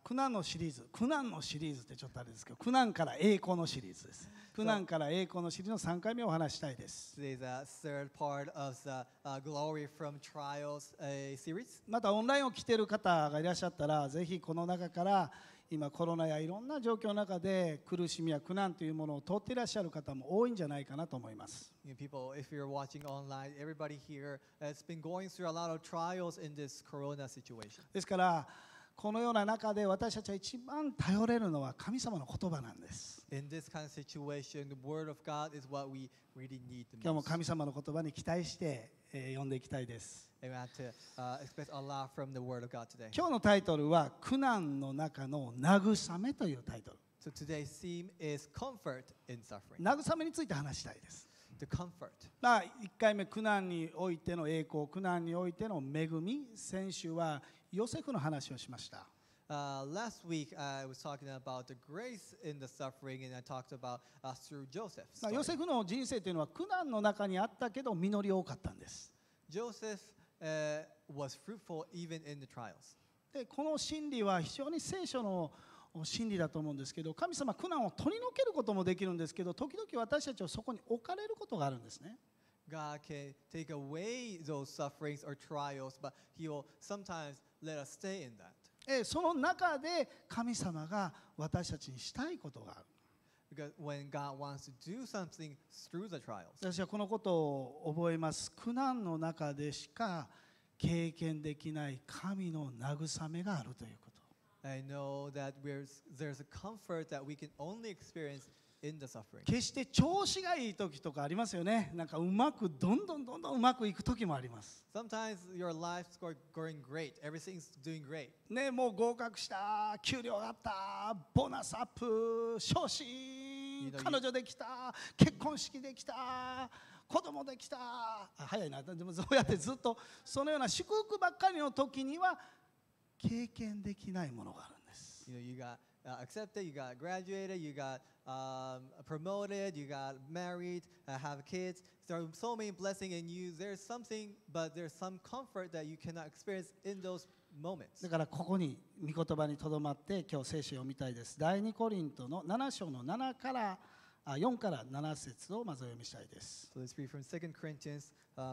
苦難のシリーズ、苦難のシリーズってちょっとあれですけど、苦難から栄光のシリーズです。苦難から栄光のシリーズの3回目をお話したいです。 Today's third part of the Glory from Trials series. またオンラインを来ている方がいらっしゃったら、ぜひこの中から今コロナやいろんな状況の中で苦しみや苦難というものを通っていらっしゃる方も多いんじゃないかなと思います。 People, if you're watching online, everybody here has been going through a lot of trials in this Corona situation. ですからこのような中で私たちは一番頼れるのは神様の言葉なんです。 In this kind of situation, the Word of God is what we really need the most. 今日も神様の言葉に期待して読んでいきたいです。 And we have to expect a lot from the Word of God today. 今日のタイトルは苦難の中の慰めというタイトル。 So today's theme is comfort in suffering. 慰めについて話したいです。 The comfort. 1回目苦難においての栄光、苦難においての恵み。先週はヨセフの話をしました。 Last week I was talking about the grace in the suffering, and I talked about through Joseph. ヨセフの人生というのは苦難の中にあったけど実り多かったんです。 Joseph was fruitful even in the trials. でこの真理は非常に聖書の真理だと思うんですけど、神様は苦難を取り除けることもできるんですけど、時々私たちはそこに置かれることがあるんですね。 God can take away those sufferings or trials, but He will sometimes let us stay in that. その中で神様が私たちにしたいことがある。 Because when God wants to do something through the trials, 私はこのことを覚えます。苦難の中でしか経験できない神の慰めがあるということ。 I know that there's a comfort that we can only experience in the suffering. 決して調子がいい時とかありますよね。なんかうまくどんどんうまくいく時もあります。 Sometimes your life's going great, everything's doing great. ね、もう合格した、給料上がった、ボーナスアップ、昇進、彼女できた、結婚式できた、子供できた。早いな。でもそうやってずっとそのような祝福ばっかりの時には経験できないものがあるんです。 You got accepted, you got graduated, you got promoted, you got married, have kids. There are so many blessings in you. There's something, but there's some comfort that you cannot experience in those moments. だからここに御言葉にとどまって今日聖書を読みたいです。第2コリントの7章の4から7節をまずお読みしたいです。 So let's read from 2 Corinthians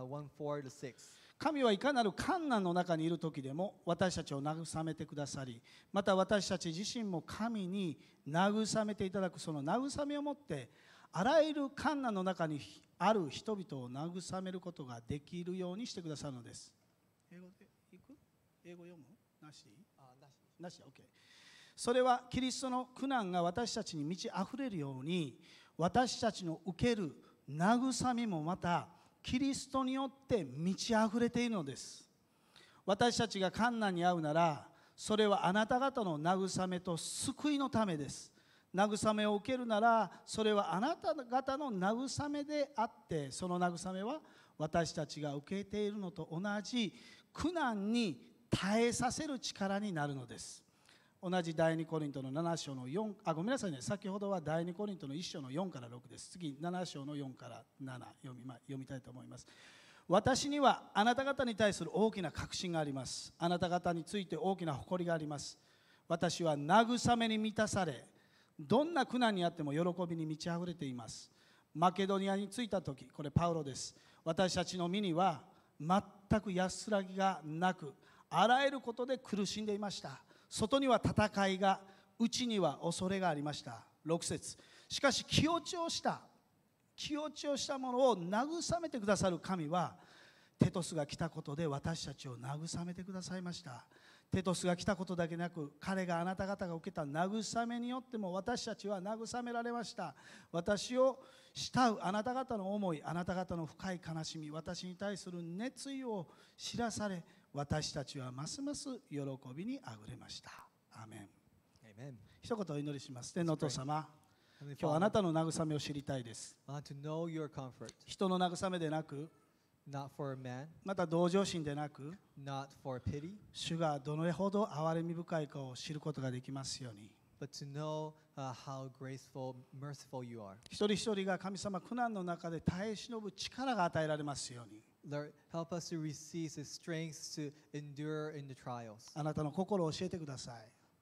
1:4-6. 神はいかなる困難の中にいる時でも私たちを慰めてくださり、また私たち自身も神に慰めていただくその慰めをもってあらゆる困難の中にある人々を慰めることができるようにしてくださるのです。英語でいく？英語読む？なし？なし。OK。それはキリストの苦難が私たちに満ち溢れるように、私たちの受ける慰めもまたキリストによって満ち溢れているのです。私たちが困難に遭うなら、それはあなた方の慰めと救いのためです。慰めを受けるなら、それはあなた方の慰めであって、その慰めは私たちが受けているのと同じ苦難に耐えさせる力になるのです。同じ第2コリントの7章の4、ごめんなさいね、先ほどは第2コリントの1章の4から6です。次、7章の4から7読みたいと思います。私にはあなた方に対する大きな確信があります。あなた方について大きな誇りがあります。私は慰めに満たされ、どんな苦難にあっても喜びに満ち溢れています。マケドニアに着いたとき、これパウロです。私たちの身には全く安らぎがなく、あらゆることで苦しんでいました。外には戦いが、内には恐れがありました。6節。しかし気落ちをしたものを慰めてくださる神は、テトスが来たことで私たちを慰めてくださいました。テトスが来たことだけなく、彼があなた方が受けた慰めによっても私たちは慰められました。私を慕うあなた方の思い、あなた方の深い悲しみ、私に対する熱意を知らされ、私たちはますます喜びにあふれました。アーメン。 Amen. 一言お祈りします。天のお父様、今日あなたの慰めを知りたいです。 I want to know your comfort, 人の慰めでなく、 not for man, また同情心でなく、 not for pity, 主がどれほど憐れみ深いかを知ることができますように。 but to know how graceful, merciful you are. 一人一人が神様苦難の中で耐え忍ぶ力が与えられますように。 Lord, help us to receive the strength to endure in the trials. あなたの心を教えてください。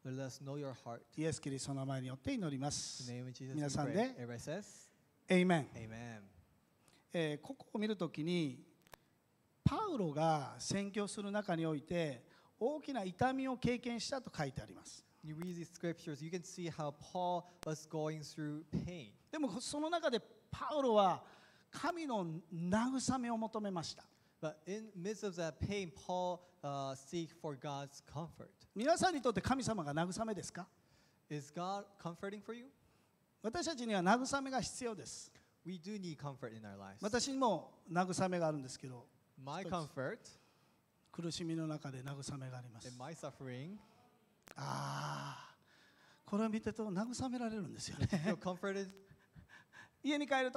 Let us know your heart. イエス・キリストの名前によって祈りま In す the name of Jesus, 皆 we さん pray. で Everybody says, Amen、 Amen. ここを見るときにパウロが宣教する中において大きな痛みを経験したと書いてあります。 You read these scriptures, you can see how Paul was going through pain. でもその中でパウロは神の慰めを求めました。 But in midst of that pain, Paul seek for God's comfort. 皆さんにとって神様が慰めですか？ Is God comforting for you? 私たちには慰めが必要です。 We do need comfort in our lives. 私にも慰めがあるんですけど、 My comfort 苦しみの中で慰めがあります。 in my suffering, これを見てると慰められるんですよね。 feel comforted 家に帰ると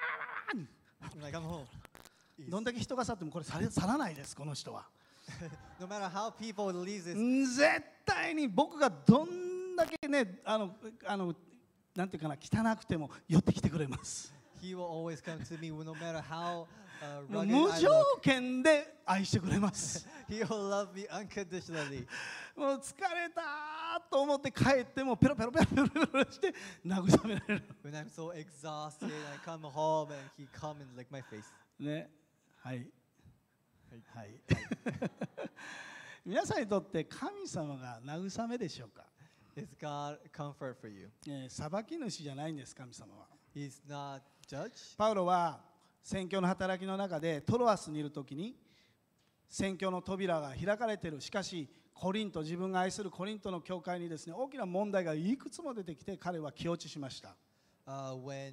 when I come home. どんだけ人が去ってもこれ去らないです、この人は。 No matter how people leave this, 絶対に僕がどんだけね、なんていうかな、汚くても寄ってきてくれます。 He will always come to me no matter how もう rugged 無 I 条 look. 件で愛してくれます。 He will love me unconditionally. もう疲れたと思って帰ってもペロペロペロペロペロペロして慰められる。 When I'm so exhausted, I come home and he come and lick my face. ね、はいはいはい。皆さんにとって神様が慰めでしょうか？ Is God comfort for you? 裁き主じゃないんです、神様は。 He's not judge. パウロは宣教の働きの中でトロアスにいるときに宣教の扉が開かれている。しかしコリント、自分が愛するコリントの教会にですね、大きな問題がいくつも出てきて彼は気落ちしました。 When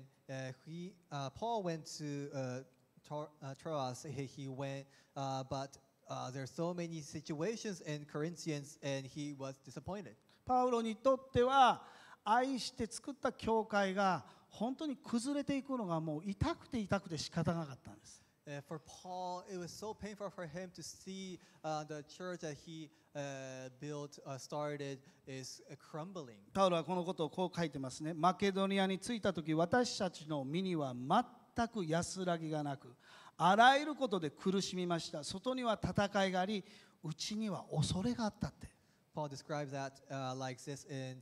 Paul went to Troas, he went, but there's so many situations in Corinthians, and he was disappointed. パウロにとっては愛して作った教会が本当に崩れていくのがもう痛くて痛くて仕方なかったんです。 For Paul, it was so painful for him to see the church that he built, started, is crumbling. パウロはこのことをこう書いてますね。マケドニアに着いた時、私たちの身には全く安らぎがなく、あらゆることで苦しみました。外には戦いがあり、内には恐れがあったって。 Paul describes that like this in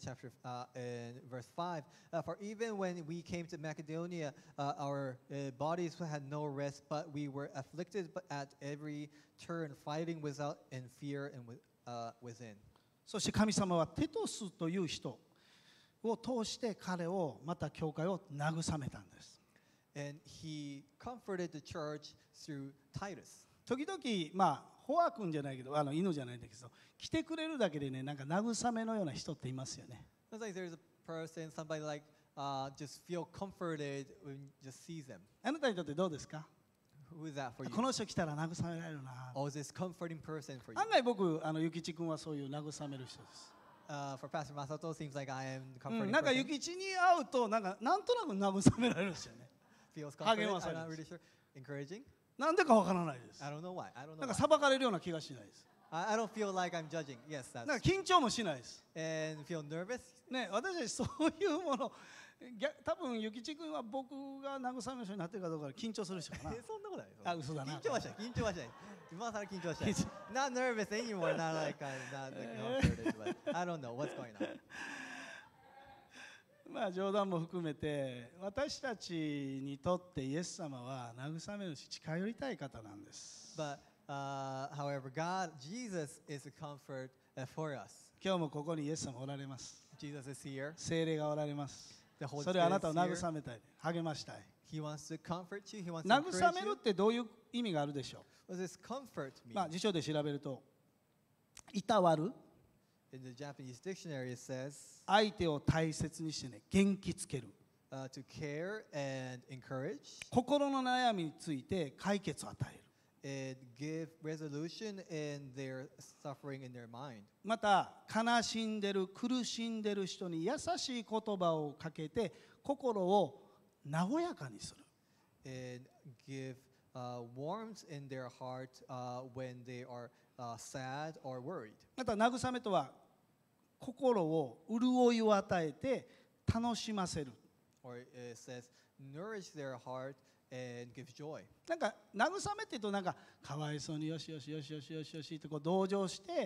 in verse 5. For even when we came to Macedonia, our bodies had no rest, but we were afflicted at every turn, fighting without in fear and within. そして神様はテトスという人を通して彼をまた教会を慰めたんです。 And he comforted the church through Titus. 時々ホア君じゃないけど犬じゃないんだけど来てくれるだけでね、なんか慰めのような人っていますよね。 It's like there's a person, somebody like just feel comforted when you just sees them. あなたにとってどうですか？ Who is that for you? この人来たら慰められるな。 Oh, is this comforting person for you? 案外僕ゆきち君はそういう慰める人です。 For Pastor Masato, seems like I am the comforting なんか person. ゆきちに会うとなんとなく慰められるんですよね。 Feels comforted. 励まさ I'm れ not る really sure. Encouraging? なんでかわからないです。 I don't know why. I don't なん know か why. 裁かれるような気がしないです。 I don't feel like I'm judging. Yes, なんか that's. 緊張もしないです。 And feel nervous. ね、私たちそういうもの、多分ゆきち君は僕が慰める人になってるかどうか緊張する人かな。 そんなことない。 あ、嘘だな。 緊張はしない。緊張はしない。今更緊張はしない。Not nervous anymore. Not like I'm not like comforted, but I don't know what's going on. 冗談も含めて私たちにとってイエス様は慰め主、近寄りたい方なんです。 But however, Jesus is a comfort for us. 今日もここにイエス様おられます。 Jesus is here. 聖霊がおられます。 The Holy それはあなたを Spirit is 慰めたい、励ましたい。 He wants to comfort you. He wants to 慰 encourage める you. ってどういう意味があるでしょ What does comfort う？ mean? 辞書で調べると、いたわる、 In the Japanese dictionary, it says 相手を大切にしてね、元気つける。 to care and encourage 心の悩みについて解決を与える。 and give resolution in their suffering in their mind. また悲しんでる苦しんでる人に優しい言葉をかけて心を和やかにする。 And give warmth in their heart when they are sad or worried. また慰めとは心を潤いを与えて楽しませる。 Or it says nourish their heart and give joy. なんか慰めって言うとなんかかわいそうによしよしよしよしよしよしってこう同情して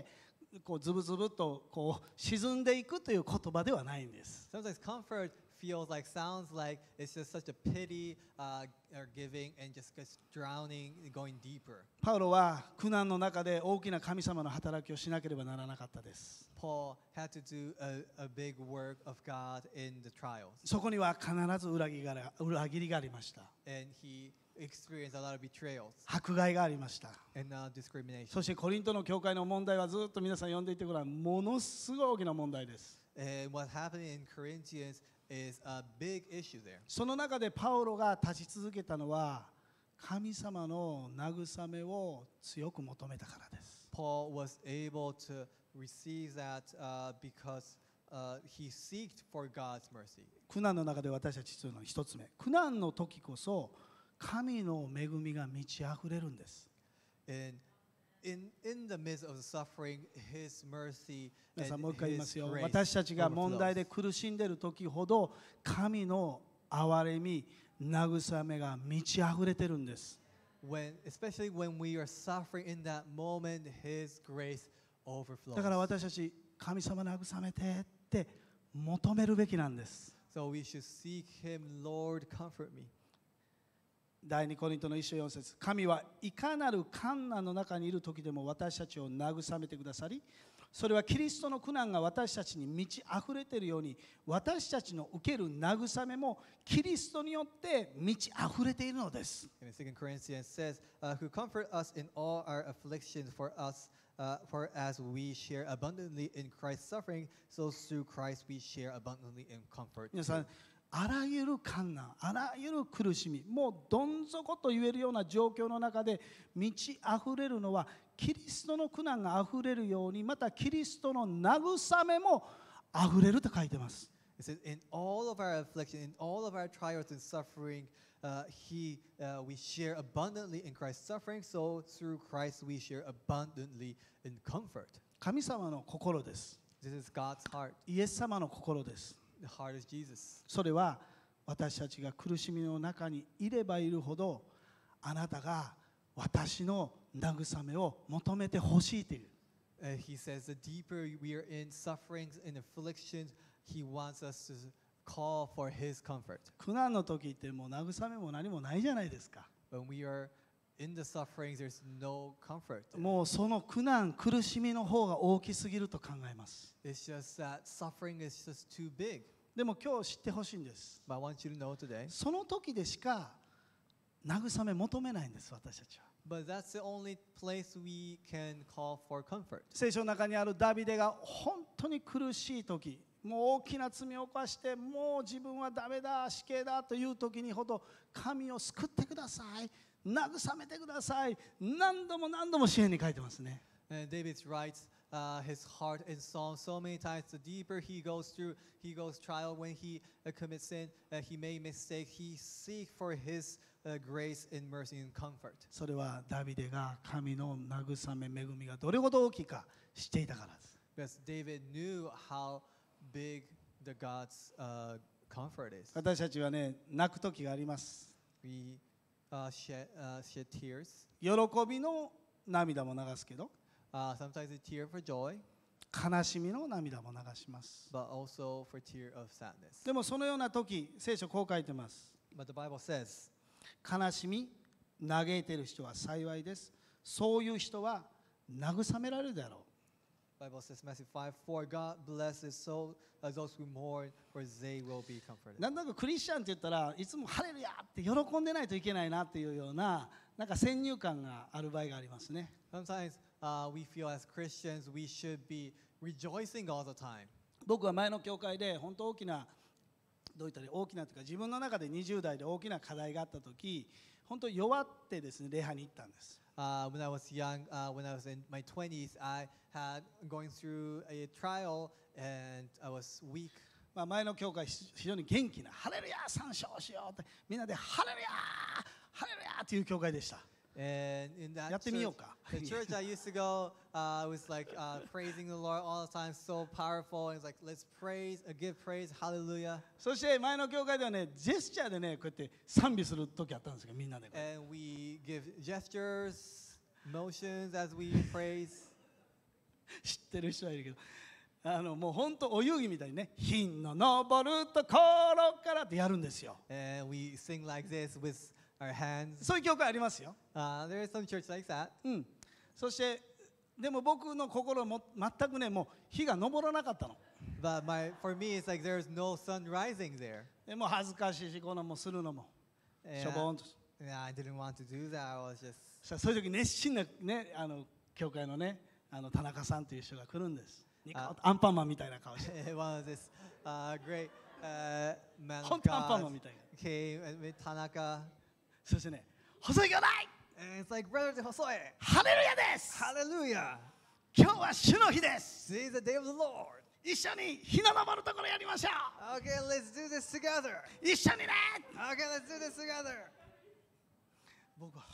こうズブズブとこう沈んでいくという言葉ではないんです。 Sometimes comfort feels like, sounds like it's just such a pity or giving and just drowning, going deeper. パウロは苦難の中で大きな神様の働きをしなければならなかったです。 Paul had to do a big work of God in the trials. そこには必ず裏切りがありました。 And he experienced a lot of betrayals 迫害がありました。 and discrimination. そしてコリントの教会の問題はずっと皆さん読んでいてごらん、ものすごい大きな問題です。 And what happened in Corinthians is a big issue there. その中でパウロが立ち続けたのは神様の慰めを強く求めたからです。 Paul was able to receive that because he seeked for God's mercy. 苦難の中で私たち必要なのは一つ目、苦難の時こそ神の恵みが満ち溢れるんです。 And in the midst of the suffering, His mercy 皆さん and もう一回言います His よ。 grace 私たちが問題 overflows. で苦しんでいる時ほど神の憐れみ、慰めが満ち溢れてるんです。 Especially when we are suffering in that moment, His grace overflows. だから私たち神様慰めてって求めるべきなんです。 So we should seek Him, Lord, comfort me. 第2コリントの1章4節、神はいかなる困難の中にいる時でも私たちを慰めてくださり、それはキリストの苦難が私たちに満ち溢れているように、私たちの受ける慰めもキリストによって満ち溢れているのです。 And 2 Corinthians says, who comfort us in all our afflictions for as we share abundantly in Christ's suffering, so through Christ we share abundantly in comfort. 皆さん、あらゆる困難、あらゆる苦しみ、もうどん底と言えるような状況の中で満ち溢れるのはキリストの苦難が溢れるように、またキリストの慰めも溢れると書いてます。 It says, in all of our affliction, in all of our trials and suffering, we share abundantly in Christ's suffering, so through Christ we share abundantly in comfort. 神様の心です。 This is God's heart. イエス様の心です。 The heart is Jesus. それは私たちが苦しみの中にいればいるほど、あなたが私の慰めを求めてほしいという。 He says, the deeper we are in sufferings and afflictions, He wants us to call for His comfort. 苦難の時ってもう慰めも何もないじゃないですか。 When we are in the sufferings, there's no comfort. もうその苦難、苦しみの方が大きすぎると考えます。 It's just that suffering is just too big. でも今日知ってほしいんです。 But I want you to know today, その時でしか慰め求めないんです、私たちは。 but that's the only place we can call for comfort. 聖書の中にあるダビデが本当に苦しい時、もう大きな罪を犯してもう自分はダメだ、死刑だという時にほど神を救ってください、慰めてください、何度も何度も詩篇に書いてますね。 And David writes his heart in Psalms so many times. The deeper he goes trial when he commits sin, he made mistake. He seeks for his grace and mercy and comfort. それはダビデが神の慰め、恵みがどれほど大きいか知っていたからです。 Because David knew how big the God's comfort is. 私たちはね、泣く時があります。 We shed tears. 喜びの涙も流すけど、 Sometimes a tear for joy, 悲しみの涙も流します。 but also for tear of sadness. でもそのような時、聖書こう書いてます。 But the Bible says, 悲しみ、嘆いている人は幸いです。そういう人は慰められるだろう。 Bible says, Matthew 5, for God blesses those who mourn, for they will be comforted. なんだかクリスチャンって言ったらいつもハレルヤって喜んでないといけないなっていうようななんか先入観がある場合がありますね。 Sometimes we feel as Christians we should be rejoicing all the time. 僕は前の教会で本当大きなどういったら大きなというか自分の中で20代で大きな課題があった時、本当弱ってですね礼拝に行ったんです。 When I was young, when I was in my 20s, I had going through a trial and I was weak. まあ前の教会非常に元気なハレルヤ賛唱しようってみんなでハレルヤハレルヤっていう教会でした。 And in that やってみよう church, か。 the church I used to go, was like praising the Lord all the time, so powerful. And it's like, let's praise, give praise, hallelujah. そして前の教会ではねジェスチャーでねこうやって賛美する時あったんですけどみんなで。 And we give gestures, motions as we praise. 知ってる人はいるけど、もう本当お遊戯みたいにね、日の昇るところからってやるんですよ。 And we sing like this with our hands. そういう教会ありますよ。 There is some church like that. そしてでも僕の心も全くね、もう日が昇らなかったの。 But for me, it's like there's no sun rising there. でもう恥ずかしいし、このもするのも And しょぼんと。 I didn't want to do that. I was just そういう時熱心なね、教会のね、田中さんという人が来るんです。アンパンマンみたいな顔して。 one of this great man 本 of 当アンパンマン God みたいな。 came with Tanaka. そしてね、細い兄弟、 And it's like, Brother Hosoe, ハレルヤです。 hallelujah. 今日は主の日です。 Today is the day of the Lord. 一緒に日の昇るところやりましょう。 Okay, let's do this together. 一緒にね。 Okay, let's do this together. 僕は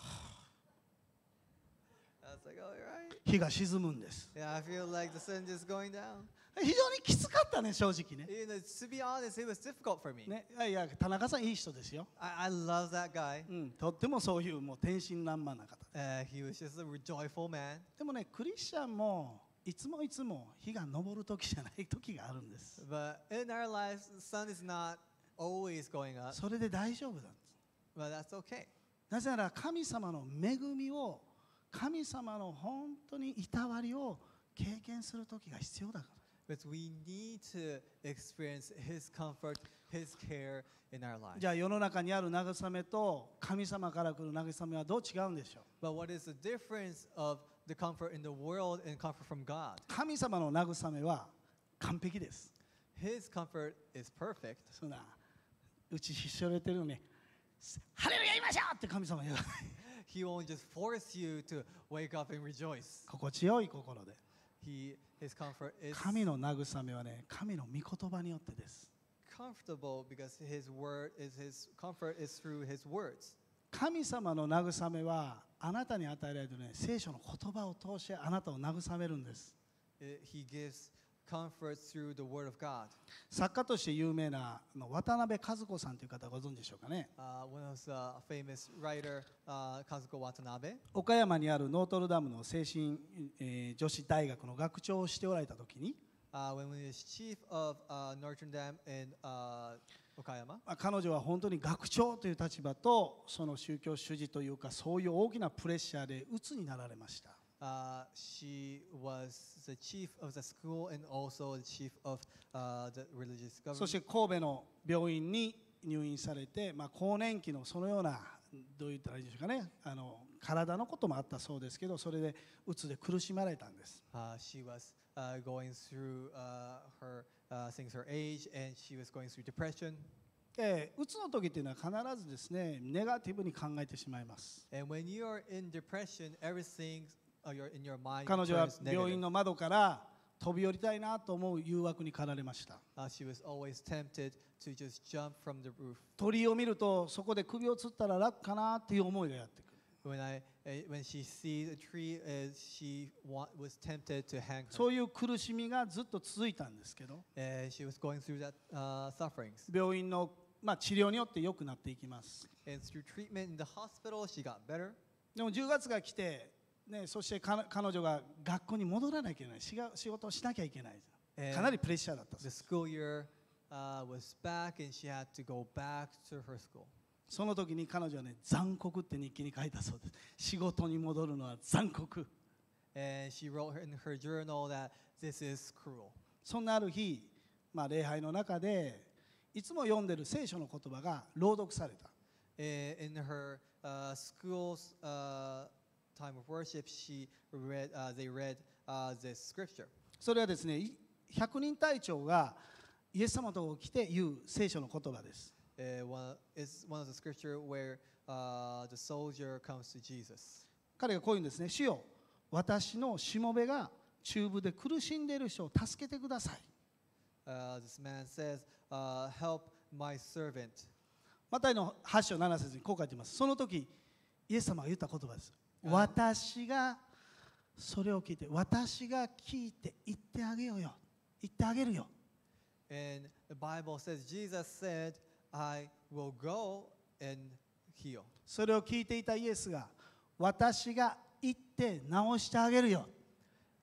I was like, all right. 日が沈むんです。 Yeah, I feel like the sun just going down. 非常にきつかったね、正直ね。 To be honest, it was difficult for me. ね、いや田中さんいい人ですよ。 I love that guy. とってもそういうもう天真爛漫な方。 He was just a joyful man. でもね、クリスチャンもいつも日が昇る時じゃない時があるんです。 But in our lives, the sun is not always going up. それで大丈夫なんです。 But that's okay. なぜなら神様の恵みを、神様の本当にいたわりを経験する時が必要だから。 But we need to experience His comfort, His care in our lives. じゃあ世の中にある慰めと神様から来る慰めはどう違うんでしょう。 But what is the difference of the comfort in the world and comfort from God? 神様の慰めは完璧です。 His comfort is perfect. そんなうちひしょれてるのにハレルヤ言いましょうって神様言う。 He won't just force you to wake up and rejoice. 心地よい心で。 His comfort is 神の慰めはね、神の御言葉によってです。 comfortable because His comfort is through His words. 神様の慰めはあなたに与えられるね、聖書の言葉を通してあなたを慰めるんです。 He gives comfort through the Word of God. 作家として有名な渡辺和子さんという方ご存知でしょうかね。 One of the famous writer, Kazuko Watanabe. 岡山にあるノートルダムの精神、女子大学の学長をしておられた時に、 When he was chief of Notre Dame in Okayama. 彼女は本当に学長という立場とその宗教主事というかそういう大きなプレッシャーで鬱になられました。 She was the chief of the school and also the chief of the religious そして government. 神戸の病院に入院されて、更年期のそのようなどう言ったらいいでしょうかね、体のこともあったそうですけど、それで鬱で苦しまれたんです。 She was going through since her age, and she was going through depression. 鬱の時っていうのは必ずですね、ネガティブに考えてしまいます。 And when you are in depression, everything in your mind 彼女は turns 病院 negative. の窓から飛び降りたいなと思う誘惑に駆られました。 She was always tempted to just jump from the roof. 鳥を見るとそこで首をつったら楽かなっていう思いがやってくる。 When she sees a tree, she was tempted to hang そ her. ういう苦しみがずっと続いたんですけど、 She was going through that sufferings. 病院の、治療によって良くなっていきます。 And through treatment in the hospital, she got better. でも10月が来て、そして彼女が学校に戻らなきゃいけない、仕事をしなきゃいけない。かなりプレッシャーだったんで The す。 school year was back, and she had to go back to her school. その時に彼女はね、残酷って日記に書いたそうです。仕事に戻るのは残酷。 And she wrote in her journal that this is cruel. そんなある日、礼拝の中でいつも読んでる聖書の言葉が朗読された。 In her school's time of worship, they read this scripture. それはですね、百人隊長がイエス様のところに来て言う聖書の言葉です。 It's one of the scripture where the soldier comes to Jesus. 彼がこう言うんですね。主よ、私のしもべが中部で苦しんでいる人を助けてください。 This man says, help my servant. マタイの8章7節にこう書いています。その時イエス様が言った言葉です。私がそれを聞いて、私が聞いて言ってあげようよ。言ってあげるよ。 And the Bible says, Jesus said, I will go and heal. それを聞いていたイエスが、私が言って治してあげるよ。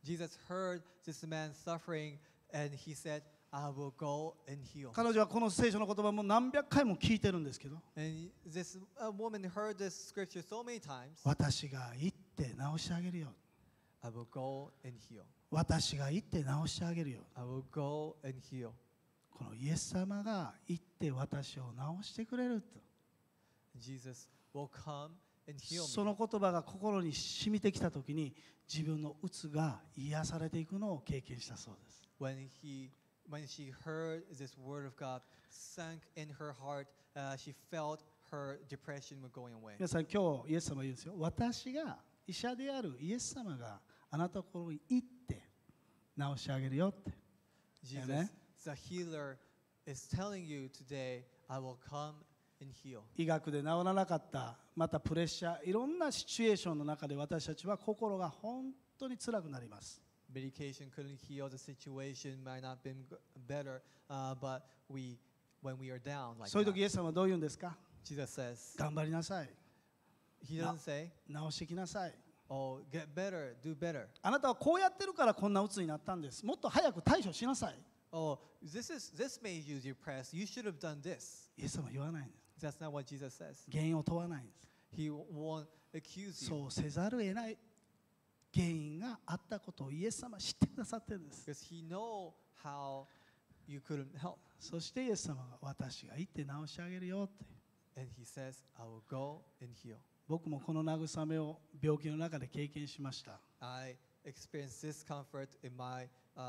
Jesus heard this man suffering, and he said, I will go and heal. 彼女はこの聖書の言葉も何百回も聞いてるんですけど、 And this woman heard this scripture so many times. 私が行って治してあげるよ。 I will go and heal. 私が行って治してあげるよ。 I will go and heal. このイエス様が行って私を治してくれると。 Jesus will come and heal そ me. の言葉が心に染みてきたときに、自分の鬱が癒されていくのを経験したそうです。 When she heard this word of God sank in her heart, she felt her depression was going away. 皆さん、今日イエス様は言うんですよ。私が、医者であるイエス様があなたのところに行って治してあげるよって。 Jesus, Amen. the healer, is telling you today, I will come and heal. 医学で治らなかった、またプレッシャー、いろんなシチュエーションの中で私たちは心が本当に辛くなります。 Medication couldn't heal the situation, might not been better, but when we are down like そういう時 that, イエス様はどう言うんですか？ Jesus says, 頑張りなさい。 He doesn't say, 治してきなさい。 oh, get better, do better. あなたはこうやってるからこんな鬱になったんです。もっと早く対処しなさい。 Oh, this made you depressed. You should have done this. イエス様は言わないんです。 That's not what Jesus says. 原因を問わないんです。 He won't accuse you そうせざるを得ない原因があったことをイエス様は知ってくださってるんです。 because he know how you couldn't help. そしてイエス様が私が行って治してあげるよって。 And he says, I will go and heal. 僕もこの慰めを病気の中で経験しました。 I experienced this comfort in my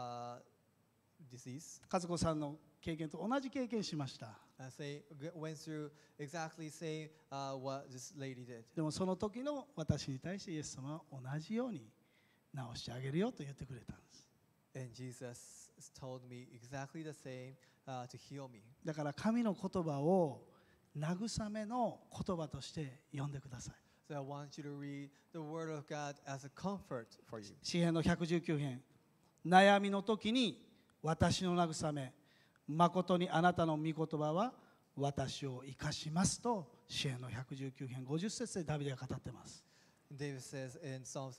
disease. 和子さんの経験と同じ経験しました。 I went through exactly same what this lady did. でもその時の私に対してイエス様は同じように治してあげるよと言ってくれたんです。 And Jesus told me exactly the same to heal me. だから神の言葉を慰めの言葉として読んでください。 So I want you to read the word of God as a comfort for you. 詩編の119編、悩みの時に私の慰め、誠にあなたの御言葉は私を生かしますと、詩編の119編50節でダビデが語っています。 David says in Psalms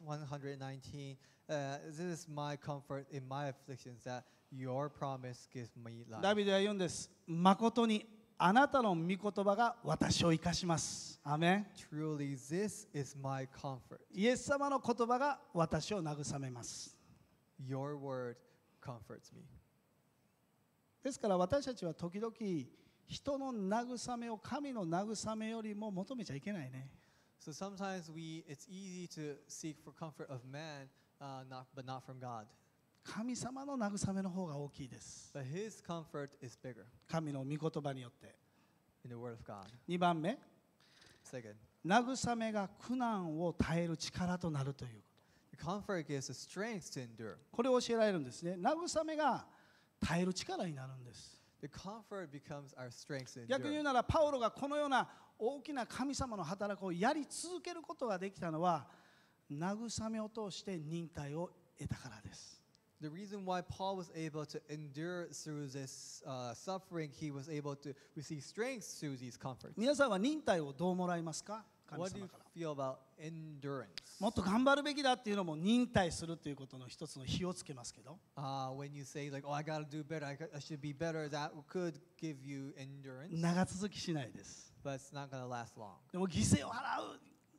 119, this is my comfort in my afflictions, that your promise gives me ダ life. ビデは言うんです。誠にあなたの御言葉が私を生かします。アメン。 Truly, this is my comfort. イエス様の言葉が私を慰めます。 Your word comforts me. ですから私たちは時々人の慰めを神の慰めよりも求めちゃいけないね。 So sometimes it's easy to seek for comfort of man, but not from God. 神様の慰めの方が大きいです。 But His comfort is bigger 神の御言葉によって。 in the Word of God. 2番目、 Second, 慰めが苦難を耐える力となるというこ the comfort gives us strength to endure. と。これを教えられるんですね。慰めが耐える力になるんです。 The comfort becomes our strength to 逆に言う endure. ならパウロがこのような大きな神様の働きをやり続けることができたのは慰めを通して忍耐を得たからです。 The reason why Paul was able to endure through this suffering, he was able to receive strength through these comforts. 皆さんは忍耐をどうもらいますか？神 What do 様 you から feel about endurance? もっと頑張るべきだっていうのも忍耐するということの一つの火をつけますけど、 When you say like, "Oh, I gotta do better. I should be better," that could give you endurance, 長続きしないです。 but it's not gonna last long. でも犠牲を払う、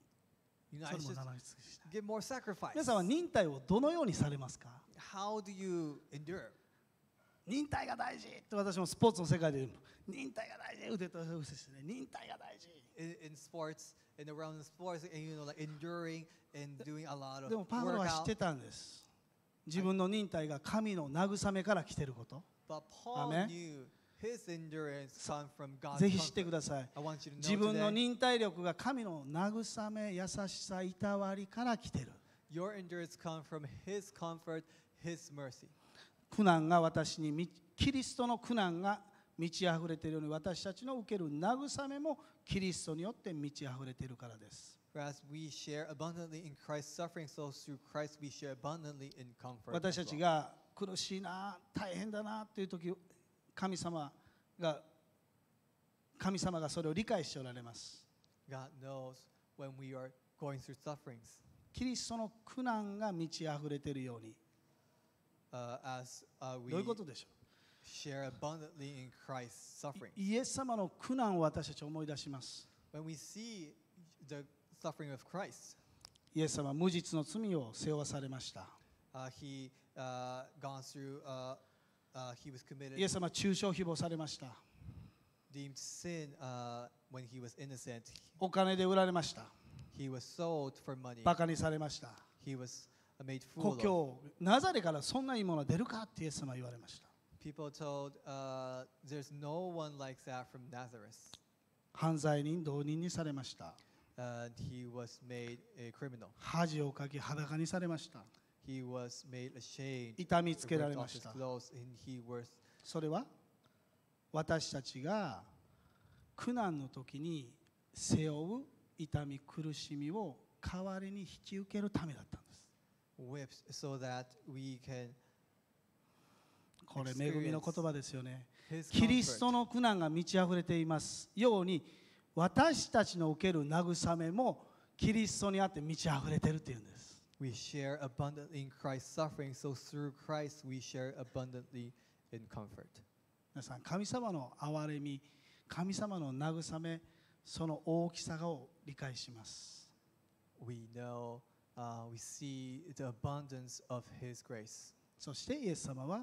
You know, そ I れも should 長続きしない。 give more sacrifice. 皆さんは忍耐をどのようにされますか？ How do you endure? 忍耐が大事って私もスポーツの世界で言うの。忍耐が大事、腕と腕してね、忍耐が大事。 In sports, in around the sports, and you know, like enduring and doing a lot of でもパウロは知っ workout. てたんです。自分の忍耐が神の慰めから来ていること。 But Paul Amen. knew his endurance come from God's ぜひ知って comfort. ください。 I want you to 自 know 分の today, 忍耐力が神の慰め、優しさ、いたわりから来ている。 your endurance come from His comfort, His mercy. 苦難が私にキリストの苦難が満ち溢れているように私たちの受ける慰めもキリストによって満ち溢れているからです。 Whereas we share abundantly in Christ's suffering, so through Christ we share abundantly in comfort. 私た as ち well. が苦しいな、大変だなという時、神様がそれを理解しておられます。 God knows when we are going through sufferings. キリストの苦難が満ち溢れているように as どういうことでしょ share abundantly in Christ's う suffering. イエス様の苦難を私たち思い出します。 When we see the suffering of Christ, イエス様は無実の罪を背負わされました。 he gone through, he was イ committed, エス様は中傷誹謗されました。 deemed sin when he was innocent. お金で売られました。 He was sold for money. バカにされました。 He was made 故 fool of. 郷ナザレからそんないいものは出るかってイエス様は言われました。 People told, there's no one like that from Nazareth. 犯罪人同人にされました。 And he was made a criminal. 恥をかき裸にされました。 He was made ashamed. 痛みつけら Ripped れ off ま his した。 clothes, and he was それは私たちが苦難の時に背負う痛み苦しみを代わりに引き受けるためだったんです。 whipped so that we can これ恵みの言葉ですよね。 his キリス comfort. トの苦難が満ち溢れていますように私たちの受ける慰めもキリストにあって満ち溢れているというんです。 We share abundantly in Christ's suffering, so through Christ we share abundantly in comfort. 皆さん、神様の憐れみ、神様の慰め、その大きさを理解します。 We know, we see the abundance of his grace. そしてイエス様は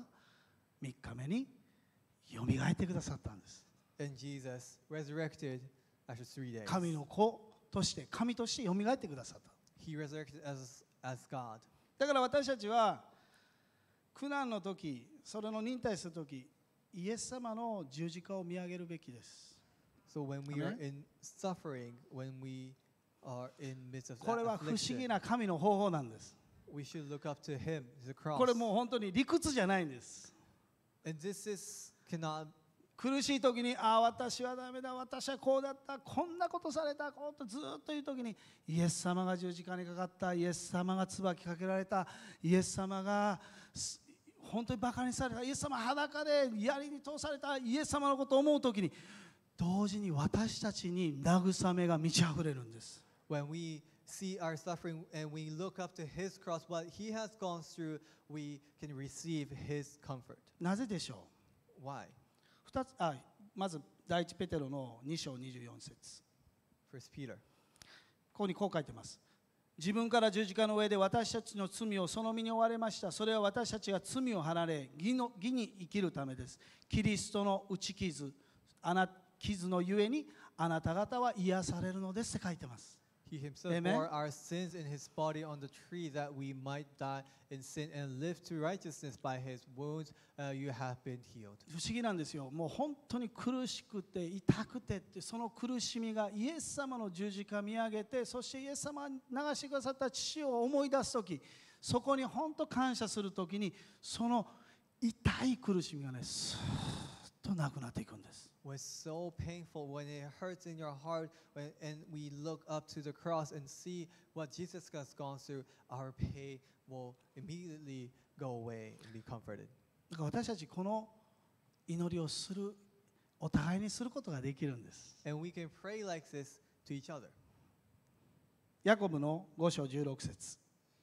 3日目によみがえってくださったんです。 And Jesus resurrected after 3 days. 神の子として、神としてよみがえってくださった。 He resurrected as God. だから私たちは苦難の時、それの忍耐する時、イエス様の十字架を見上げるべきです。 So when we are Amen. in suffering, when we are in midst of これ that は不思議 affliction, な神の方法なんです。 we should look up to him, the cross. これもう本当に理屈じゃないんです。 And this is cannot 苦しい時に、ああ、私はダメだ、私はこうだった、こんなことされた、こうとずっという時に、イエス様が十字架にかかった、イエス様が椿かけられた、イエス様が本当にバカにされた、イエス様裸で槍に通された、イエス様のことを思う時に、同時に私たちに慰めが満ち溢れるんです。 when we see our suffering and we look up to his cross, what he has gone through, we can receive his comfort. なぜでしょ Why? う。まず第一ペテロの2章24節。 First Peter. ここにこう書いてます。自分から十字架の上で私たちの罪をその身に負われました。それは私たちが罪を離れ義に生きるためです。キリストの打ち傷のゆえにあなた方は癒されるのですって書いてます。 He himself Amen. bore our sins in his body on the tree that we might die in sin and live to righteousness. By his wounds you have been healed. 不思議なんですよ。もう本当に苦しくて痛くてって、その苦しみがイエス様の十字架見上げて、そしてイエス様が流してくださった父を思い出すとき、そこに本当感謝するときに、その痛い苦しみがね、スーッとなくなっていくんです。 When it's so painful, when it hurts in your heart, and we look up to the cross and see what Jesus has gone through, our pain will immediately go away and be comforted. だから私たちこの祈りをする、お互いにすることができるんです。 And we can pray like this to each other. ヤコブの5章16節。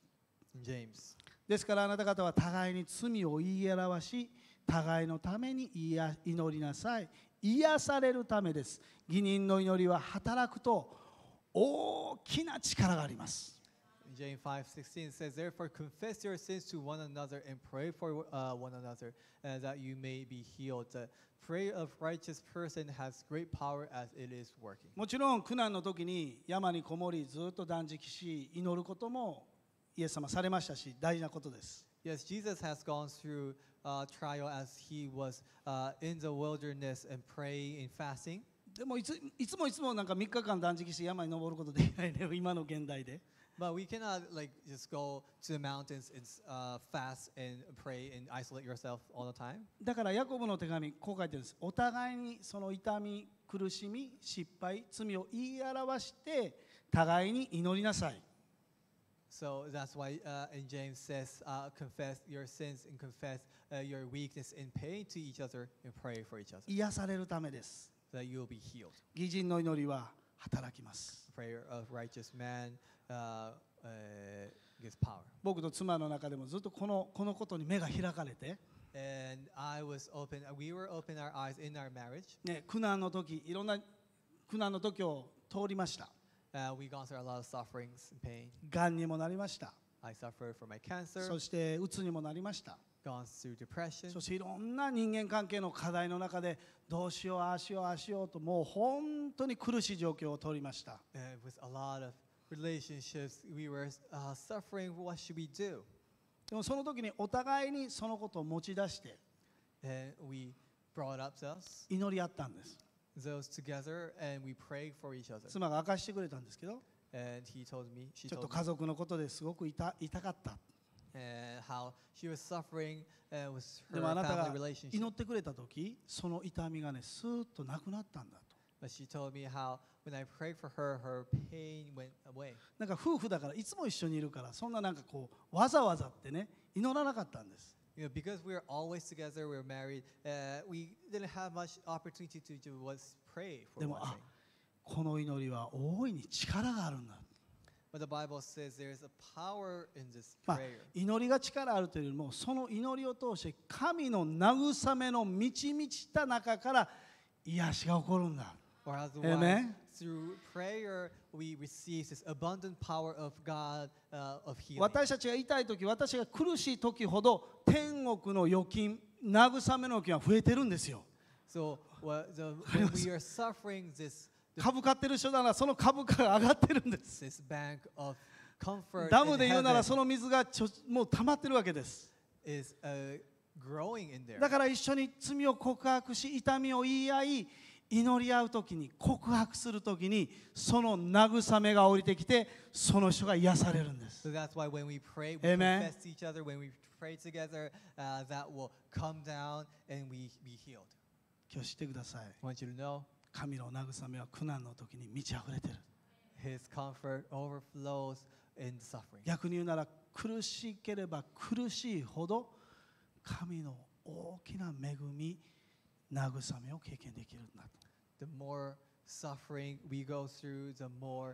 In James. ですからあなた方は互いに罪を言い表し、互いのために祈りなさい。癒されるためです。義人の祈りは働くと大きな力があります。 In James 5:16 says, "Therefore confess your sins to one another and pray for one another, that you may be healed. The prayer of righteous person has great power as it is working." もちろん苦難の時に山にこもりずっと断食し祈ることもイエス様されましたし、大事なことです。 Yes, Jesus has gone through trial as he was in the wilderness and praying and fasting. でもいつもなんか3日間断食して山に登ることできないね、今の現代で。 But we cannot like just go to the mountains and fast and pray and isolate yourself all the time. だからヤコブの手紙こう書いてるんです。お互いにその痛み、苦しみ、失敗、罪を言い表して互いに祈りなさい。 So that's why in James says, confess your sins and confess your weakness and pain to each other and pray for each other 癒されるためです。 so that you will be healed. 義人の祈りは働きます。 Prayer of righteous man gives power. 僕と妻の中でもずっとこのことに目が開かれて、 And we were open our eyes in our marriage. ね、苦難の時、いろんな苦難の時を通りました。 We gone through a lot of sufferings and pain. がんにもなりました。 I suffered from my cancer, そしてうつにもなりました。 gone through depression. そしていろんな人間関係の課題の中でどうしようああしようああしようともう本当に苦しい状況を通りました。 With a lot of relationships, we were suffering. What should we do? でもその時にお互いにそのことを持ち出して And we brought up 祈り合ったんです。 those together, and we prayed for each other. 妻が明かしてくれたんですけど、 And she ちょっ told と me 家族のことですごく痛かった。 how she was suffering with で her もあなた family が relationship. 祈ってくれた時その痛みがねスーッとなくなったんだと。 But she told me how when I prayed for her, her pain went away. なんか夫婦だからいつも一緒にいるからそんななんかこうわざわざってね祈らなかったんです。 Because we were always together, we were married, we didn't have much opportunity to just pray for で one も thing. この祈りは大いに力があるんだ。 But the Bible says there's a power in this まあ prayer. 祈りが力あるというよりもその祈りを通して神の慰めの満ち満ちた中から癒しが起こるんだ。 Or otherwise, Amen. through prayer, we receive this abundant power of God of healing. 私たちが痛い時私が苦しい時ほど天国の預金慰めの預金は増えてるんですよ。 So when we are suffering, this 株買ってる人ならその株価が上がってるんです。 bank of comfort ダム in で言うなら heaven その水がもう溜まってるわけです。 is growing in there. だから一緒に罪を告白し痛みを言い合い祈り合う時に告白する時にその慰めが降りてきてその人が癒されるんです。 So that's why when we pray, we Amen. confess to each other. When we pray together, that will come down and we be healed. 今日知ってください。 I want you to know 神の慰めは苦難の時に満ち溢れてる。 His comfort overflows in suffering. 逆に言うなら苦しければ苦しいほど神の大きな恵み慰めを経験できるんだと。 The more suffering we go through, the more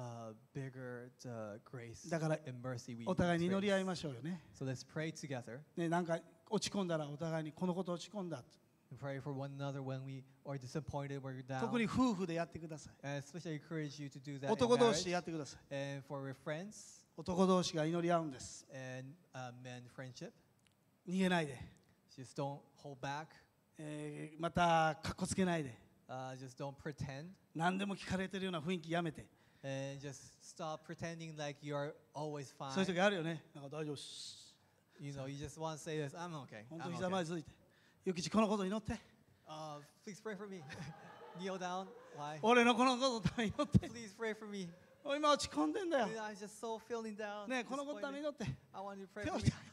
bigger the grace だから and mercy we お互いに祈り合い experience. ましょうよね。 So let's pray together ね、なんか落ち込んだらお互いにこのこと落ち込んだ。 and pray for one another when we are disappointed, when we're down. 特に夫婦でやってください。 And especially encourage you to do that in 男同士で marriage やってください。 and for your friends 男同士が祈り合うんです。 and men friendship. 逃げないで、 Just don't hold back. またかっこつけないで、 Just don't pretend. 何でも聞かれてるような雰囲気やめて。 And just stop pretending like you're always そういう fine. 時あるよね。なんか大丈夫っす。 You know, you just want to say this, I'm okay. 本当 I'm にひざま okay. りついて、ゆきちこのこと祈って。 Please pray for me. Kneel down. Why? 俺のこのことのために祈って。 Please pray for me. 今落ち込んでんだよ。 I'm just so feeling down. ねえこのことのために disappointed. 祈って。 I want you to pray 手 for を me. して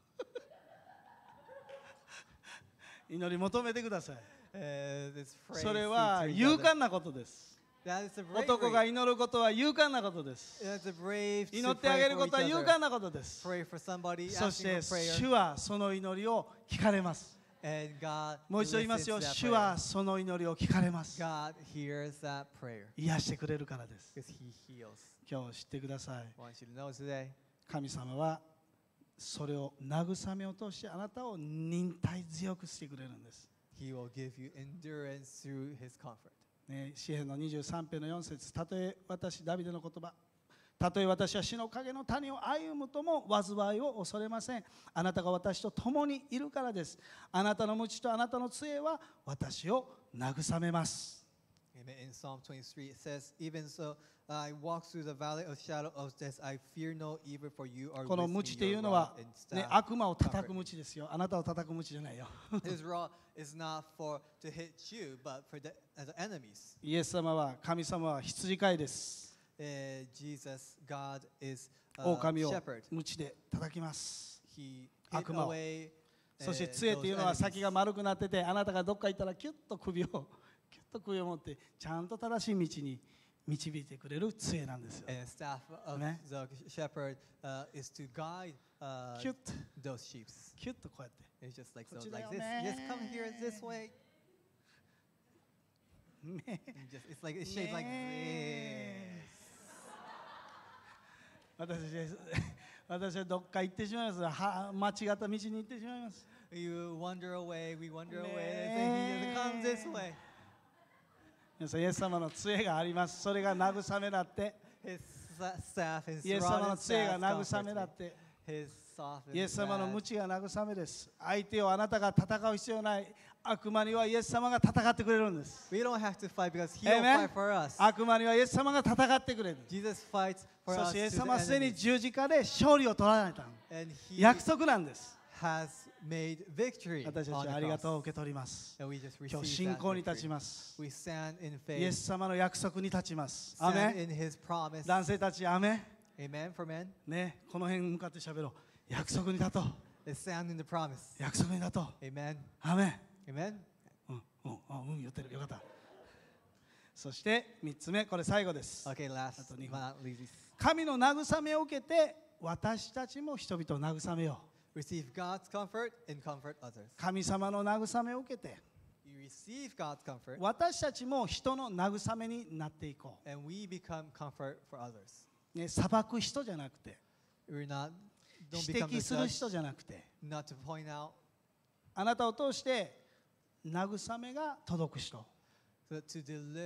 祈り求めてください。 This pray それ seek は to each 勇 other. 敢なことです。 That is a bravery. 男が祈ることは勇敢なことです。 It's a brave 祈 to ってあげ pray る for ことは each 勇 other. 敢なことです。 Pray for somebody, そし asking て for prayer. 主はその祈りを聞かれます。 And God もう一度言いますよ。 listens to that 主 prayer. はその祈りを聞かれます。 God hears that prayer 癒してくれるからです。 because He heals. 今日知ってください。 I want you to know today, 神様はそれを慰めを通してあなたを忍耐強くしてくれるんです。 He will give you endurance through His comfort. ね、詩編の23編の4節、たとえ私、ダビデの言葉、たとえ私は死の影の谷を歩むとも災いを恐れません。あなたが私と共にいるからです。あなたの鞭とあなたの杖は私を慰めます。 Amen. In Psalm 23, it says, Even so, I walk through the valley of shadow of death, I fear no evil, for you are この with 鞭 me, とい your うのは rod and、 ね、 staff 悪魔を叩く comfort me. 鞭ですよ。あなたを叩く鞭じゃないよ。 His rod is not for to hit you, but for the enemies. イエス様は、神様は羊飼いです。 Jesus, God is 狼を shepherd. 鞭で叩きます。 He hit 悪魔を away そして杖というのは those 先 enemies. が丸くなってて、あなたがどっか行ったらキュッと首を持ってちゃんと正しい道に導いてくれる杖なんですよ。 And staff of ね。 the shepherd is to guide キュッと those sheep. キュッとこうやって。 It's just like こ so, っちだ like よ this. ね。 Yes, come here this way. ね And just, it's like it's shaped like this. 私私はどっか行ってしまいます。間違った道に行ってしまいます。 You wander away, we wander away, Ne. and he comes this way. 皆さん、イエス様の杖があります。それが慰めだって。 His staff, his イエス様 rod の and 杖が staff 慰め comforts だ me. って。 His soft イエ and ス様の glad. 鞭が慰めです。相手をあなたが戦う必要ない。悪魔にはイエス様が戦ってくれるんです。 We don't have to fight because he will Amen. fight for us. 悪魔にはイエス様が戦ってくれる。 Jesus fights for そ us してイエ to ス the 様はすでに enemy. 十字架で勝利を取られた。 And he 約束なんです。 has made victory 私た on ち the はありがとうを cross. 受け取ります。 And we just 今日 receive 信 that 仰に立ち victory. ます。 We stand in イエ faith. ス様の約束に立ちます。ア Stand メン。 in his promise. 男性たち、アメン。 Amen for men. ね、この辺に向かって喋ろう。約束に立とう。 Let's stand in the promise. 約束に立とう。 Amen. アメン。 Amen. 言ってる。よかった。そして3つ目、これ最後です。 Okay, last あと2 but 分。 not least. 神の慰めを受けて、私たちも人々を慰めよう。 Receive God's comfort and comfort others. 神様の慰めを受けて、 You receive God's comfort 私たちも人の慰めになっていこ and we become comfort for others. う。ね、裁く人じゃなくて、 We're not, don't 指 become 摘 the する judge, 人じゃなくて、 not to point out, あなたを通して慰めが届く人。 but to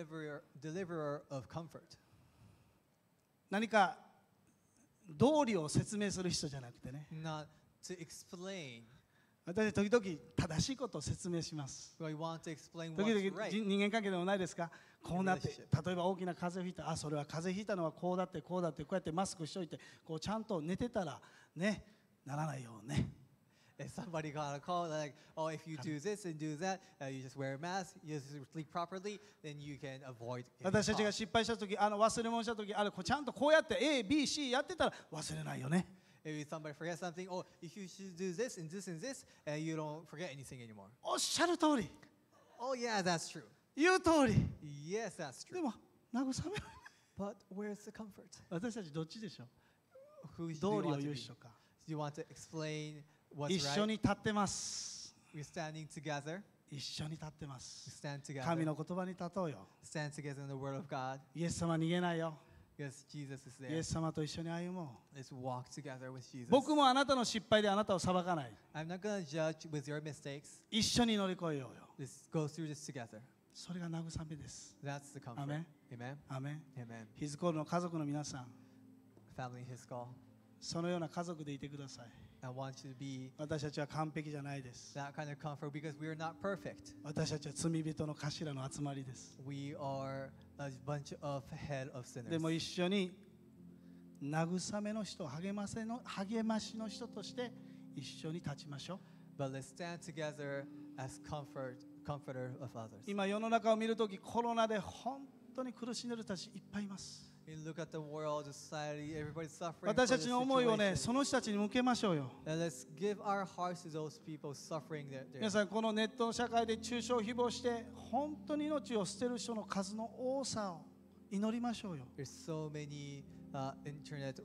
deliverer of comfort. 何か道理を説明する人じゃなくてね。 Not to explain. 私時々正しいことを説明します。 We want to explain 時 what's 々 right. 人間関係でもないですか。こうなって、 relationship. 例えば大きな風邪をひいた、あ、それは風邪ひいたのはこうだってこうだってこうやってマスクしといて、こうちゃんと寝てたらね、ならないようね。 If somebody got a call like, oh, if you do this and do that, you just wear a mask, you just sleep properly, then you can avoid getting 私たちが caught. 失敗したとき、忘れ物したとき、ちゃんとこうやって A、B、C やってたら忘れないよね。 If somebody forgets something, oh, if you should do this and this and this, and you don't forget anything anymore. おっしゃる通り、 Oh, yeah, that's true. 言う通り。 Yes, that's で true. も慰めない。 But where's the comfort? 私たちどっちでしょう。 Who do 道 you 理を want 言 to う be? 人か。 Do you want to explain what's 一緒 right? に立ってます。 We're standing together. 一緒に立ってま We す。 stand 神 together. の言葉に立とうよ。 Stand together in the Word of God. イエス様逃げないよ。 Because Jesus is イ there. エス様と一緒に歩もう。 Let's walk together with Jesus. 僕もあなたの失敗であなたを裁かない。 I'm not going to judge with your mistakes. 一緒に乗り越えようよ。 Let's go through this together. それが慰めです。 That's the comfort. Amen. Amen. アメン。 Amen. ヒズコールの家族の皆さん、 Family in His call. そのような家族でいてください。 I want you to be 私たちは完璧じゃないです。 that kind of comfort because we are not perfect. 私たちは罪人の頭の集まりです。 We are a bunch of head of で sinners. も一緒に慰めの人、励ましの人として一緒に立ちましょう。 But let's stand together as comforter of others. 今世の中を見るとき、コロナで本当に苦しんでいる人たちいっぱいいます。 You look at the world, society, everybody's suffering. 私たちの思いをね、 for the その人たちに向けましょうよ。 situation. And let's give our hearts to those people suffering there. 皆さん、このネットの社会で中傷誹謗して本当に命を捨てる人の数の多さを祈りましょうよ。 There's so many internet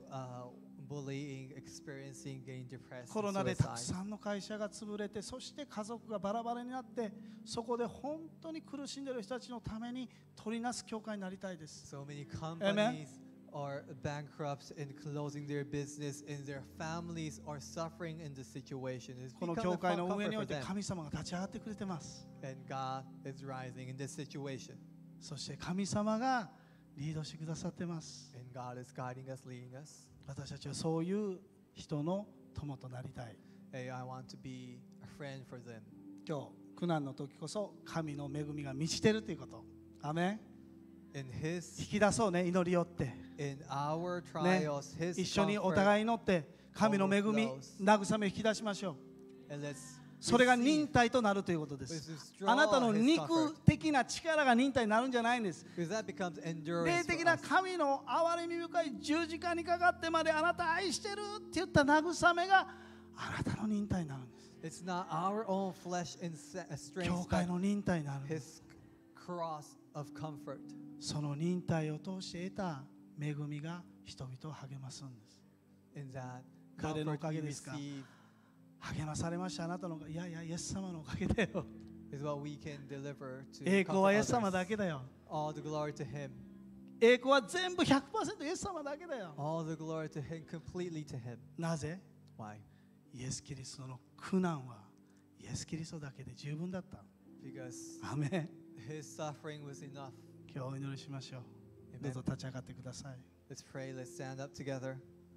bullying, experiencing, getting depressed. コロ and ナでたく suicide. さんの会社が潰れて、そして家族がバラバラになって、そこで本当に苦しんでいる人たちのために取りなす教会になりたいです。 So many companies are bankrupt and closing their business, and their families are suffering in this situation. It's この become 教 a 会の運営 comfort にお for いて them. 神様が立ち上がってくれてます。 And God is rising in this situation. そして神様がリードしてくださってます。 And God is guiding us, leading us. 私たちはそういう人の友となりたい。 Hey, I want to be a friend for them. 今日、苦難の時こそ神の恵みが満ちているということ。アメン。 In His, 引き出そうね、祈りよって。 in our trials, His 一緒にお comfort, 互い祈って神の恵み、 overflows. 慰めを引き出しましょう。 and let's それが receive 忍耐となるということで with す。 this あなたの draw His 肉 comfort. 的な力が忍耐になるんじゃないんです。 Because that becomes 霊 endurance 的 for な us. 神の憐れみ深い十字架にかかってまであなた愛してるって言った慰めがあなたの忍耐になるんです。 It's not our own flesh and 教 strength, 会 but の忍耐になるんです。 His cross of comfort. その忍耐を通して得た恵みが人々を励ますんです。 In that 誰のお comfort かげ you ですか？ receive 励まされましたあなたの。いやいや、イエス様のおかげだよ。 is what we can deliver to 栄光はイエ comfort ス様だ others. けだよ。 All the glory to Him. 栄光は全部 100% イエス様だけだよ。 All the glory to Him, completely to Him. なぜ？ Why? イエス・キリストの苦難はイエス・キリストだけで十分だった。 Because アーメン。 His suffering was enough. 今日お祈りしましょう。 Amen. どうぞ立ち上がってください。 Let's pray. Let's stand up together.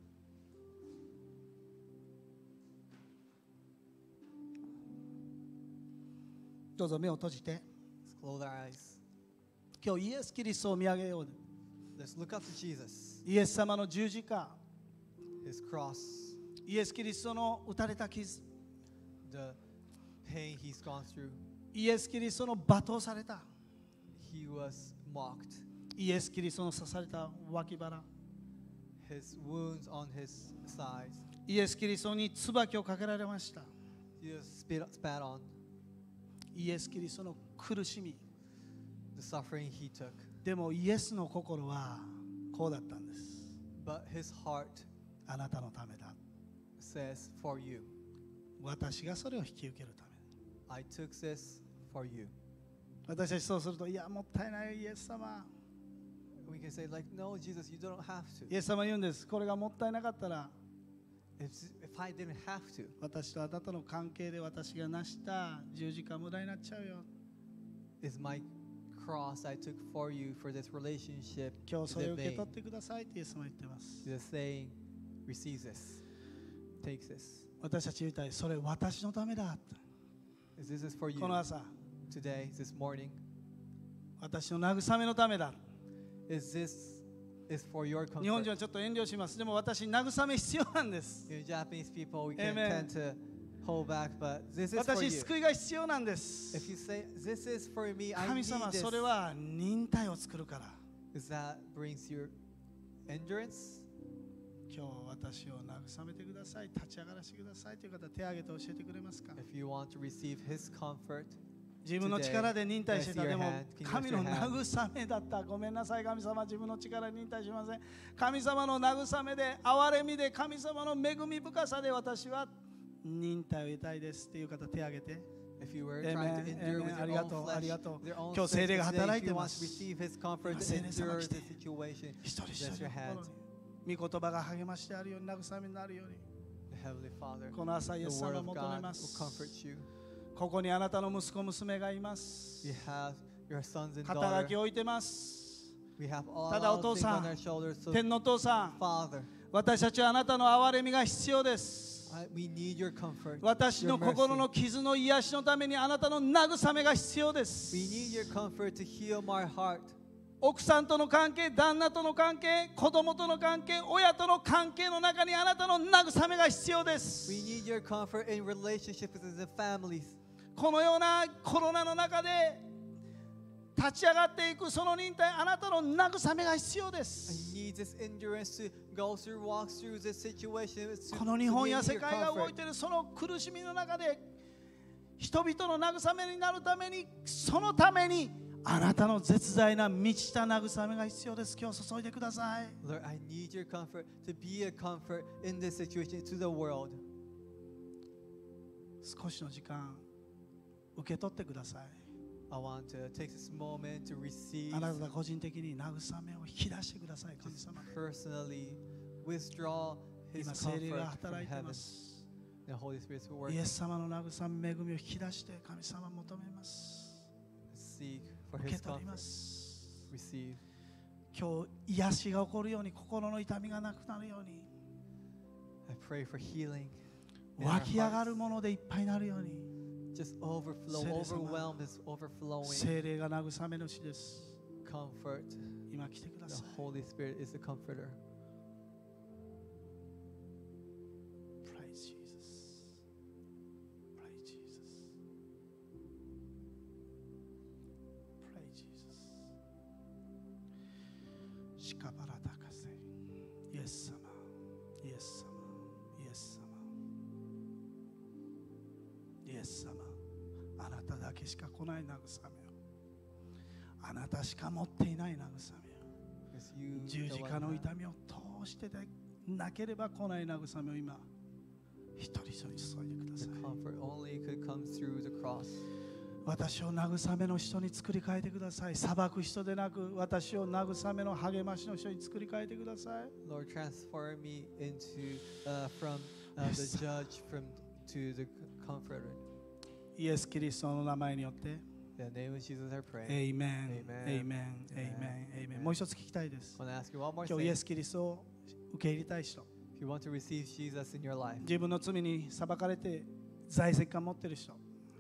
どうぞ目を閉じて、 Let's close our eyes. 今日イエス・キリストを見上げよう。 Let's look up to Jesus, イエス様の十字架、 His cross, イエス・キリストの打たれた傷、 the pain He's gone through. イエス・キリストの罵倒された、 He was mocked. イエス・キリストの刺された脇腹、 His wounds on His sides. イエス・キリストに椿をかけられました。 He was spat on. イエス・キリストの苦しみ。 The suffering He took. でもイエスの心はこうだったんです。 But His heart あなたのためだ。 says, for you. 私がそれを引き受けるため。 I took this for you. 私たちそうすると、いや、もったいないイエス様。 We can say like, no, Jesus, you don't have to. イエス様言うんです。これがもったいなかったら、 If I didn't have to, 私とあなたの関係で私が成した十字架無駄になっちゃうよ。 is my cross I took for you for this relationship 今日 is それを in 受け vain. 取ってくださいってイエス様は言ってます。 He's saying, receives this, takes this. 私たち言いたい。それ私のためだ。 Is this is for you この朝、 today, this morning? 私の慰めのためだ。 Is this is for your 日本人 comfort? はちょっと遠慮します。でも私、慰め必要なんです。 You Japanese people, we can Amen. tend to hold back, but this is for 私、 you. 救いが必要なんです。 If you say, this is for me, I 神 need 様、 this, それは忍耐を作るから。 is that brings your endurance? 今日私を慰めてください。立ち上がらせてくださいという方、手を挙げて教えてくれますか？ If you want to receive His comfort, 自分の力で忍耐してた。 Today, でも raise your hand. Can you 神 raise の your hand? 慰めだった。ごめんなさい、神様。自分の力で忍耐しません。神様の慰めで、憐れみで、神様の恵み深さで私は忍耐を得たいですっていう方、手を挙げて。 if you were Amen. trying to endure with Amen. your ありが own とう、 flesh, ありがとう。 their own 今日聖霊が strength, today, 働い if て you ま want す。 to receive His comfort 今 to 聖霊様 endure 来て the situation, 一人一 bless 人 your の hand. 心に御言葉が励ましてあるように、慰めになるように。 The Heavenly Father, この朝、イ the エス Word 様を of 求め God ま will す。 comfort you. ここにあなたの息子、娘がいます。 We have your sons and 肩書き daughters. を置いてます。 We have all ただお our 父 things さん、 on our shoulders. So, 天のお父さん、 Father, 私たちはあなたの憐れみが必要です。 we need your comfort, 私 your の心 mercy. の傷の癒しのためにあなたの慰めが必要です。 We need your comfort to heal my heart. 奥さんとの関係、旦那との関係、子供との関係、親との関係の中にあなたの慰めが必要です。 We need your comfort in relationships and in families. このようなコロナの中で立ち上がっていくその忍耐、あなたの慰めが必要で I す。 need this endurance to go through, walk through this situation. To, この to 日本 need や世 your 界が動い comfort. ているその苦しみの中で人々の慰めになるために、そのためにあなたの絶大な満ちた慰めが必要です。今日注いでください。 Lord, I need your comfort to be a comfort in this situation to the world. 少しの時間受け取ってください。 I want to take this moment to receive, あなたが個人的に慰めを引き出してください。神 just 様、 personally withdraw His 今聖霊 comfort が from 働いてい heaven. ます。 The Holy Spirit's work. イエス様の慰め、恵みを引き出して神様求めます。 Seek for 受け His 取りま comfort. す。 Receive. 今日癒しが起こるように、心の痛みがなくなるように、 I pray for healing. in our 湧き上がる hearts. ものでいっぱいになるように、 Just overflow, 聖霊様。 overwhelmed is overflowing. 聖霊が慰め主です。 Comfort. 今来てくだ The さい。 Holy Spirit is the comforter. Praise Jesus. Praise Jesus. Praise Jesus. シカバラタカセ。イエス様。イエス様。イエス様。イエス様。あなただけしか来ない慰めを。あなたしか持っていない慰めを。 It's you, 十 the 字 one 架の that- 痛みを通してでなければ来ない慰めを今一人一人注いでくだ The さい。 comfort only could come through the cross. 私を慰めの人に作り変えてください。裁く人でなく、私を慰めの励ましの人に作り変えてください。 Lord, transform me into from the judge to the comforter. イエス・キリストの名前によって。 In the name of Jesus, I pray. Amen. Amen. Amen. Amen. Amen. もう一つ聞きたいです。 I want to ask you one more 今日イ thing. エス・キリストを受け入れたい人、 If you want to receive Jesus in your life, 自分の罪に裁かれて在籍感持っている人、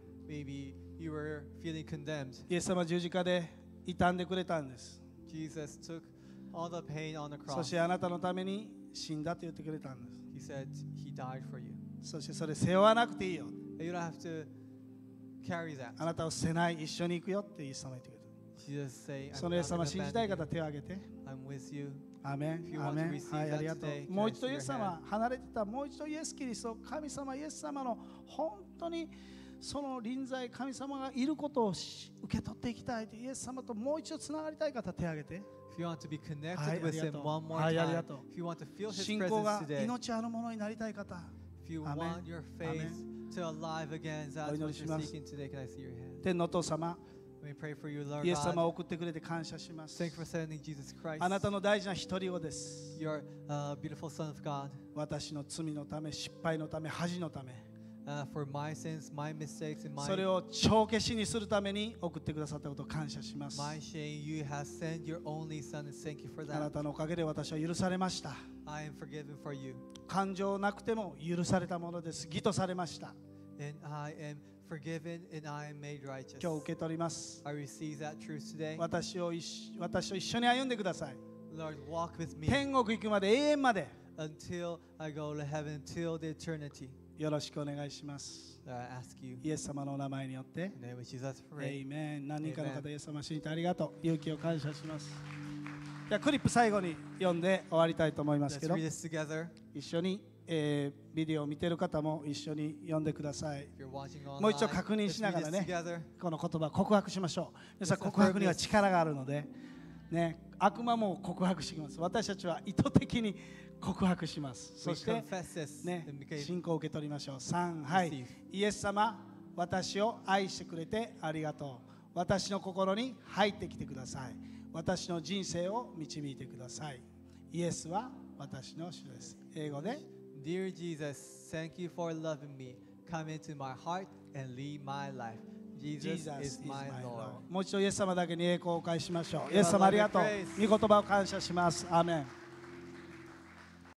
maybe you were feeling condemned. イエス様は十字架で傷んでくれたんです。 Jesus took all the pain on the そ cross. してあなたのために死んだと言ってくれたんです。 He said he died for you. そしてそれ背負わなくていいよ。 And you don't have to carry that. あなたを捨てない、一緒に行くよってイエス様言ってくれた。 Jesus say, そ I'm のイエ not ス様 going 信 to じたい abandon 方手を挙げて。 you. I'm with you. アーメ If you ン。 want アーメ to ン。 receive はい、あ that りがと today, う。もう can I 一度 see イエ your ス様 hand?、 離れてたもう一度イエス・キリスト、神様、イエス様の本当にその臨在、神様がいることを受け取っていきたいと、イエス様ともう一度つながりたい方、手を挙げて。 If you want to be connected はい、 with ありが him とう。 one more はい、あり time, がとう。 if you want to feel his 信仰 presence が today, 命あるものになりたい方、 if you Amen. want your faith to alive again, is that お祈 what りし you're ます。 seeking today? Can I see your hand? 天のお父様、 Let me pray for you, Lord イエス様を God. 送ってくれて感謝します。 Thank you for sending Jesus Christ, あなたの大事な一人子です。 your beautiful Son of God, 私の罪のため、失敗のため、恥のため、 for my sins, my mistakes, and それを帳消しにするために送ってくださったことを感謝します。 my shame. You have sent your only Son, and thank you for あな that. たのおかげで私は許されました。 I am forgiven for you, 感情なくても許されたものです。義とされました。 and I am forgiven, and I am made righteous. 今日受け取ります。 I receive that truth today. 私と一緒に歩んでください。 Lord, walk with me 天国行くまで、永遠まで until I go to heaven, until the eternity. よろしくお願いします。 I ask you, イエス様のお名前によって。 in the name of Jesus, エ pray. イメン。何人かの方、 Amen. イエス様信じてありがとう。勇気を感謝します。じゃあクリップ最後に読んで終わりたいと思いますけ Let's ど、 read this together. 一緒に、ビデオを見ている方も一緒に読んでください。 If you're watching もう一度 online, 確認 let's しな read がら this ね、 together. この言葉告白しましょう。皆さん、告白には力があるので、ね、悪魔も告白してきます。私たちは意図的に告白します。そ We して confess this ね and、became 信仰を受け取りましょう。3、はい。イエス様、私を愛してくれてありがとう。私の心に入ってきてください。私の人生を導いてください。イエスは私の主です。英語で、 Dear Jesus, thank you for loving me. Come into my heart and lead my life. Jesus is my Lord. もう一度イエス様だけに栄光を返しましょう。イエス様ありがとう。御言葉を感謝します。アーメン。